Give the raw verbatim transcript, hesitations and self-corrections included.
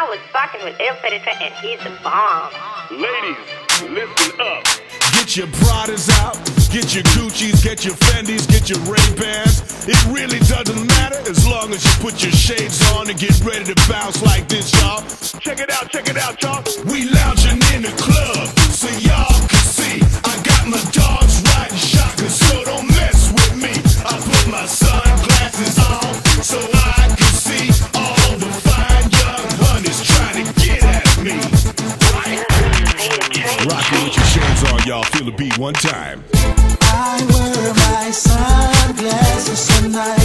I was fucking with Il Predator and he's the bomb. Ladies, listen up. Get your Pradas out, get your Gucci's, get your Fendi's, get your Ray-Bans. It really doesn't matter as long as you put your shades on and get ready to bounce like this, y'all. Check it out, check it out, y'all. We lounging in the club so y'all can see. I got my dogs riding shotgun, so don't mess with me. I put my sunglasses on so I can see all the fine young honeys trying to get at me. Rockin' with your shades on, y'all. Feel the beat one time. I wear my sunglasses tonight.